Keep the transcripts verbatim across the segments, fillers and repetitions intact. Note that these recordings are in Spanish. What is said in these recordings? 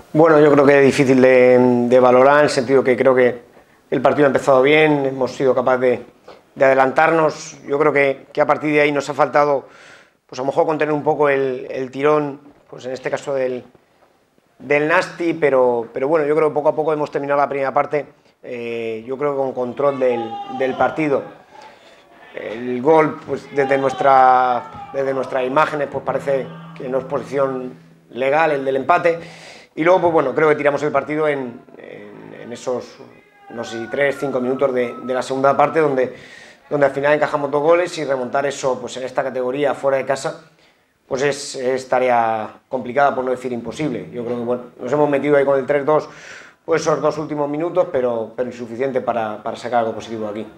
Bueno, yo creo que es difícil de, de valorar, en el sentido que creo que el partido ha empezado bien, hemos sido capaces de, de adelantarnos. Yo creo que, que a partir de ahí nos ha faltado, pues a lo mejor contener un poco el, el tirón, pues en este caso del, del Nasti, pero, pero bueno, yo creo que poco a poco hemos terminado la primera parte, eh, yo creo que con control del, del partido. El gol, pues desde, nuestra, desde nuestras imágenes, pues parece que no es posición legal el del empate. Y luego, pues bueno, creo que tiramos el partido en, en, en esos, no sé si tres, cinco minutos de, de la segunda parte, donde, donde al final encajamos dos goles, y remontar eso pues en esta categoría fuera de casa, pues es, es tarea complicada, por no decir imposible. Yo creo que bueno, nos hemos metido ahí con el tres dos, pues esos dos últimos minutos, pero, pero insuficiente para, para sacar algo positivo de aquí.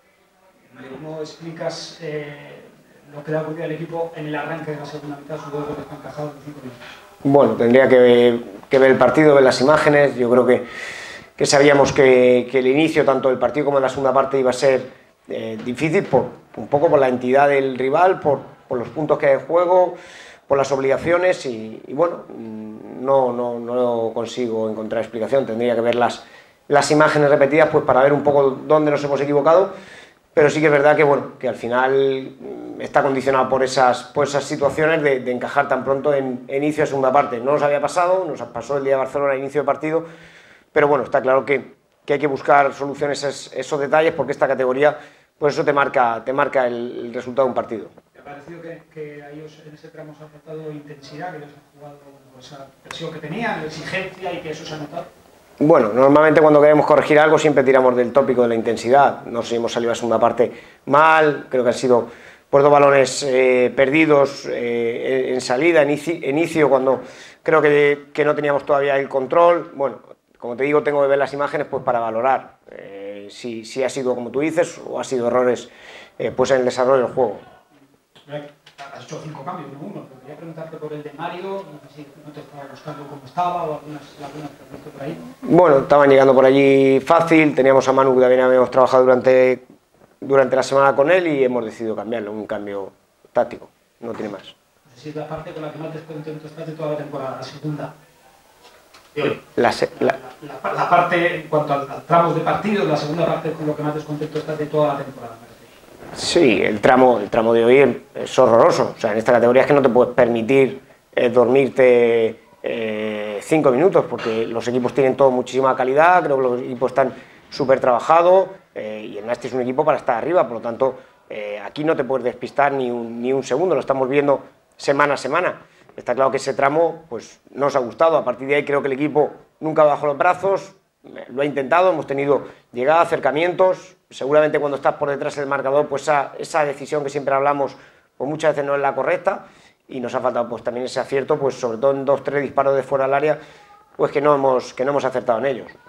¿Cómo explicas eh, lo que le ha ocurrido al equipo en el arranque de la segunda mitad, sus dos goles que han encajado en los cinco minutos? Bueno, tendría que, que ver el partido, ver las imágenes. Yo creo que, que sabíamos que, que el inicio, tanto del partido como de la segunda parte, iba a ser eh, difícil, por, un poco por la entidad del rival, por, por los puntos que hay en juego, por las obligaciones, y, y bueno, no, no, no consigo encontrar explicación. Tendría que ver las, las imágenes repetidas, pues para ver un poco dónde nos hemos equivocado. Pero sí que es verdad que, bueno, que al final está condicionado por esas, por esas situaciones de, de encajar tan pronto en, en inicio de segunda parte. No nos había pasado, nos pasó el día de Barcelona a inicio de partido, pero bueno, está claro que, que hay que buscar soluciones a esos, esos detalles, porque esta categoría, pues eso te marca, te marca el, el resultado de un partido. ¿Te ha parecido que, que a ellos en ese tramo se ha faltado intensidad, que ellos han jugado con esa presión que tenían, exigencia, y que eso se ha notado? Bueno, normalmente cuando queremos corregir algo siempre tiramos del tópico de la intensidad. No sé si hemos salido a la segunda parte mal, creo que han sido por dos balones eh, perdidos eh, en salida, en inicio, inicio, cuando creo que, que no teníamos todavía el control. Bueno, como te digo, tengo que ver las imágenes pues para valorar eh, si, si ha sido como tú dices o ha sido errores eh, pues en el desarrollo del juego. Has hecho cinco cambios, no uno, pero quería preguntarte por el de Mario, no sé si no te estaba buscando cómo estaba o algunas lagunas que has visto por ahí. Bueno, estaban llegando por allí fácil, teníamos a Manu, que también habíamos trabajado durante, durante la semana con él, y hemos decidido cambiarlo, un cambio táctico, no tiene más. No sé si es la parte con la que más descontento estás de toda la temporada, la segunda. La, se, la, la, la, la parte, en cuanto a, a tramos de partidos, la segunda parte con lo que más descontento estás de toda la temporada. Sí, el tramo, el tramo de hoy es horroroso. O sea, en esta categoría es que no te puedes permitir eh, dormirte eh, cinco minutos, porque los equipos tienen todo muchísima calidad, creo que los equipos están súper trabajados, eh, y el Nasti es un equipo para estar arriba, por lo tanto, eh, aquí no te puedes despistar ni un, ni un segundo, lo estamos viendo semana a semana. Está claro que ese tramo pues, nos ha gustado. A partir de ahí creo que el equipo nunca bajó los brazos, lo ha intentado, hemos tenido llegadas, acercamientos. Seguramente cuando estás por detrás del marcador, pues esa, esa decisión que siempre hablamos, pues muchas veces no es la correcta, y nos ha faltado pues también ese acierto, pues sobre todo en dos, tres disparos de fuera del área, pues que no hemos, que no hemos acertado en ellos.